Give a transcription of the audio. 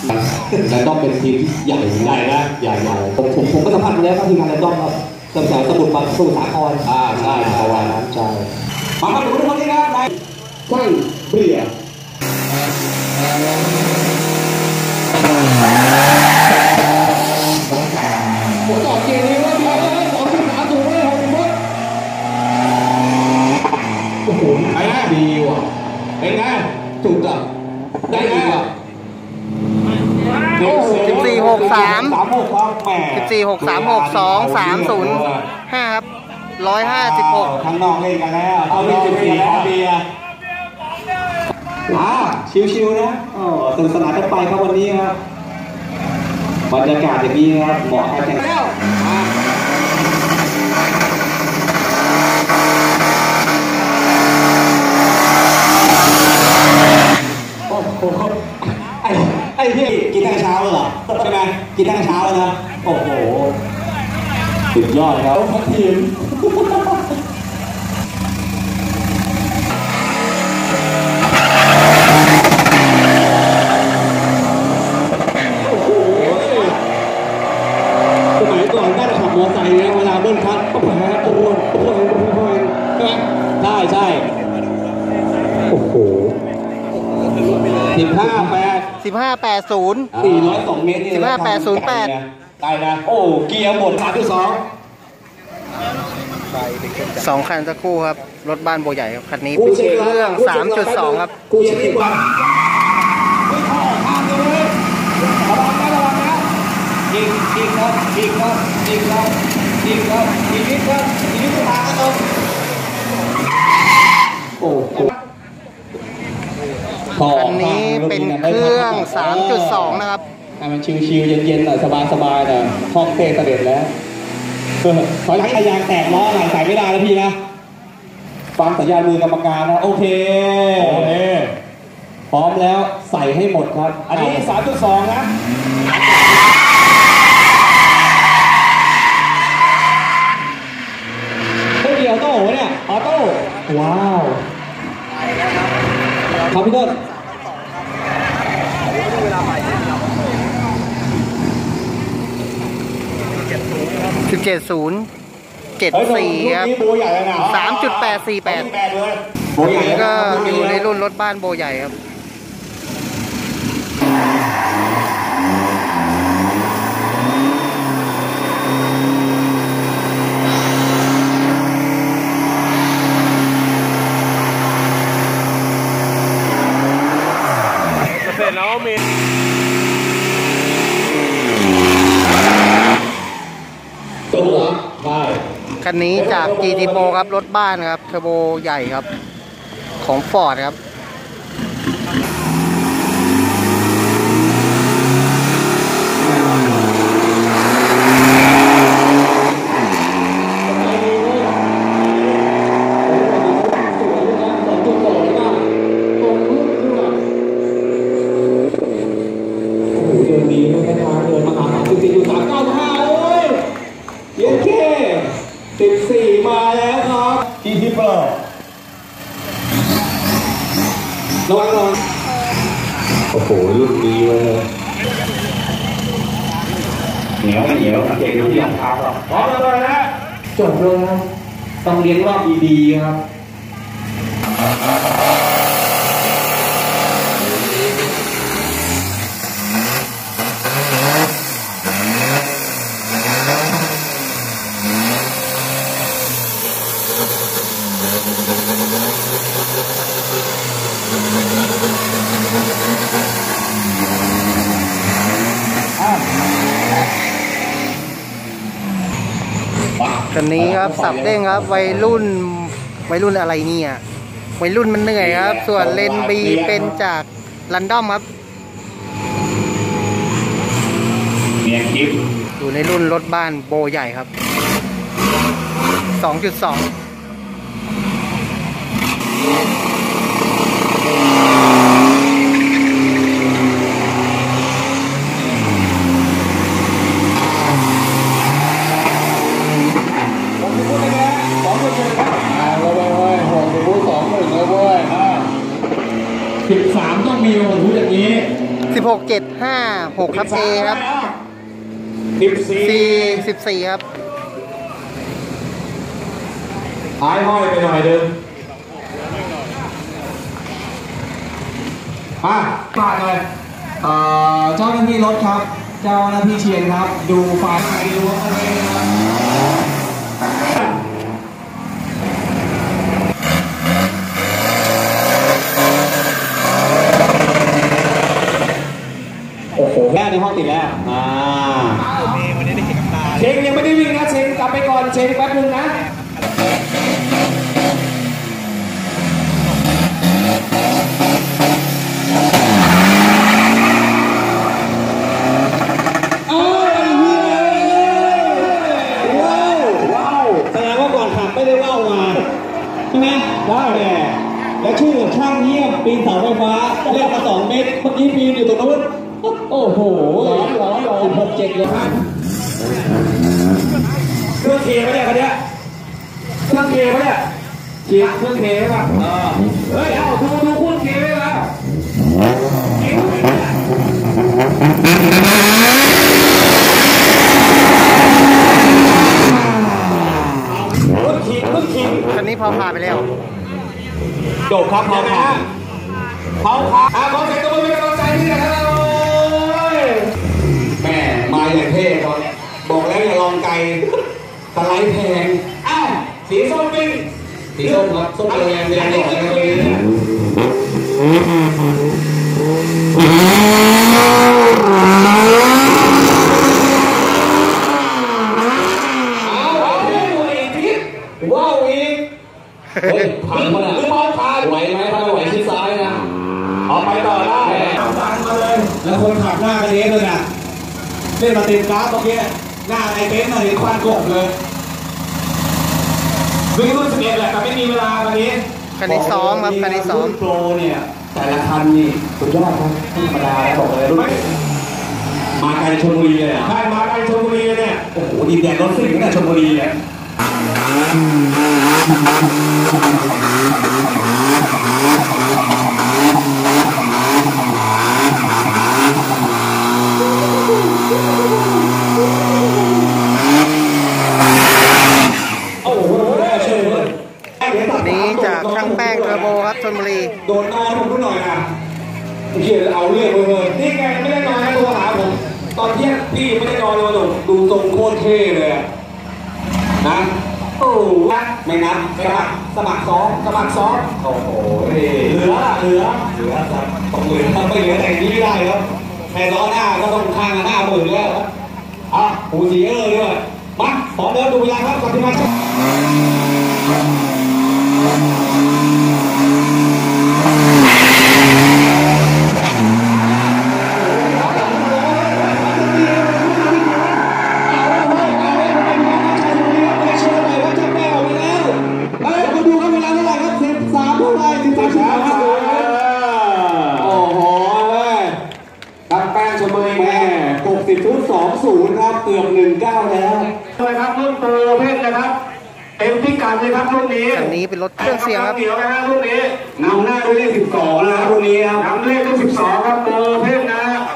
แล้วต้องเป็นทีมที่ใหญ่นะใหญ่ผมก็สัมผัสแล้วทีมงานแล้วต้องครับตั้งแต่สมุทรสาครใช่ประมาณนั้นใช่มาครับทุกคนนี่ครับนายช่างเบียร์หัวต่อเกมเลยว่า2-3ถูกเลยของมดโอ้โหไอ้ดีว่ะเป็นไงถูกจับได้ไงวะ 1463 146362 305ครับ156 ข้างนอกเล่นกันแล้วเอาเล่น14แล้วเบียร์ชิวๆนะสนุกสนานกันไปครับวันนี้ครับบรรยากาศอย่างนี้ครับเหมาะกับแข่งแล้วโอ้โหไอ้พี่กินตั้งเช้าเหรอใช่ไหมกินตั้งเช้าแล้วนะโอ้โหสุดยอดครับทั้งทีมสมัยก่อนน่าจะขับมอเตอร์ไซค์นะเวลาเบิ้ลคัทก็แพ้โอ้ยใช่โอ้โห1580 402 เมตร1580-8ไกลนะโอ้เกียร์หมด 2 คันสักครู่ครับรถบ้านโบใหญ่ครับคันนี้เป็นเครื่อง 3.2 ครับกูเช็คดีกว่าไม่พอข้ามเลยระวังนะยิงครับอีกนิดครับทางกันตรงโอ้โหคันนี้เป็นเครื่อง 3.2 นะครับมันชิวๆเย็นๆหน่อยสบายๆหน่อยห้องเต้เสด็จแล้วถอยหลังยางแตกล้อไหลใส่ไม่ได้แล้วพี่นะฟังสัญญาณมือกรรมการนะโอเคพร้อมแล้วใส่ให้หมดครับอันนี้ 3.2 นะเดียวโต้เนี่ยออโต้ว้าวครับพี่ต้น 17.074 ครับ 3.848 นี่ก็อยู่ในรุ่นรถบ้านโบใหญ่ครับเสร็จแล้วมีตัวคันนี้จาก GT Pro ครับรถบ้านครับเทอร์โบใหญ่ครับของ Ford ครับ 14มาแล้วครับทีทิปเปอร์ระวังโอ้โหรุ่นดีเลยเหนียวเก่งที่หลังเท้าครับพร้อมเลยนะจบเลยนะต้องเลี้ยงรอบดีๆครับคันนี้ครับสับเด้งครับวัยรุ่นอะไรเนี่ยวัยรุ่นมันเหนื่อยครับส่วนเลนบีเป็นจากลันดอมครับอยู่ในรุ่นรถบ้านโบใหญ่ครับ 2.213ต้องมีโอ้โหอย่างนี้16 16756ครับ A ครับ 14ครับหายห้อยไปหน่อยเดิมฝากเลยเจ้าหน้าที่รถครับเจ้าหน้าที่เชียนครับดูไฟดูอะไรครับโอ้โหแค่ในห้องติดแล้วเชงยังไม่ได้วิ่งนะเชงกลับไปก่อนเชงแป๊บนึงนะไม่ได้เล่ามาใช่ไหมได้แหละแล้วชื่อช่างเยี่ยมปีนเสาไฟฟ้าเล่นมา2 เมตรเมื่อกี้ปีนอยู่ตรงนู้นโอ้โห16-7เลยครับเครื่องเคไหมเนี่ยคันนี้เครื่องเคไหมเนี่ยเชียร์เครื่องเคไหมป่ะเฮ้ยเอาดูเครื่องเคไหมล่ะคันนี้พอผ่านไปแล้วจบครับพอผ่านขอเสียงตบมือเป็นกำลังใจที่นะครับแม่มาอย่างเท่ก่อนบอกแล้วอย่าลองไกลสไลด์แพงสีส้มปิ้งสีส้มครับส้มแดงหล่อเลยครับตัวนี้ว้าวอีกพังมาหรือมองผ่านไหวไหมถ้าไม่ไหวชิดซ้ายนะออกไปต่อได้ฟังมาเลยแล้วคนขับหน้ากันเองเลยนะเล่นมาเต็มกราฟเมื่อกี้หน้าไอ้เบ้นมาเห็นควันกบเลยวิ่งรุ่น11แหละแต่ไม่มีเวลาวันนี้คันนี้ซ้อมครับคันนี้ซ้อมโปรเนี่ยแต่ละคันนี่สุดยอดครับธรรมดาบอกเลยรุ่นมาไกลชลบุรีเลยใช่มาไกลชลบุรีเนี่ยโอ้โหดินแดนรถซิ่งตั้งแต่ชลบุรีเนี่ยนี้จากช่างแป้งเทอร์โบครับชลบุรีโดนนอนผมดูหน่อยนะเขียนเอาเรื่องเลยนี่ไงไม่ได้นอนให้โทรหาผมตอนเที่ยงพี่ไม่ได้นอนเลยดูทรงโคตรเท่เลยนะโอ้ไม่นับสมัครซ้อมโอ้โหเหลือต้องเหลือไม่เหลือแต่นี้ไม่ได้ครับแค่ล้อหน้าก็ต้องข้างหน้าหมื่นแล้วหูสีด้วยมาพร้อมแล้วดูเวลาครับกับทีมงาน60.20ครับเกือบ19แล้วเลยครับรุ่นโปรเพชรนะครับเต็มพิกัดเลยครับรุ่นนี้คันนี้เป็นรถเครื่องเสียงครับเดี๋ยวนะรุ่นนี้นำหน้าด้วยเลข12นะครับรุ่นนี้ครับนำเลขด้วย12ครับโปรเพชรนะ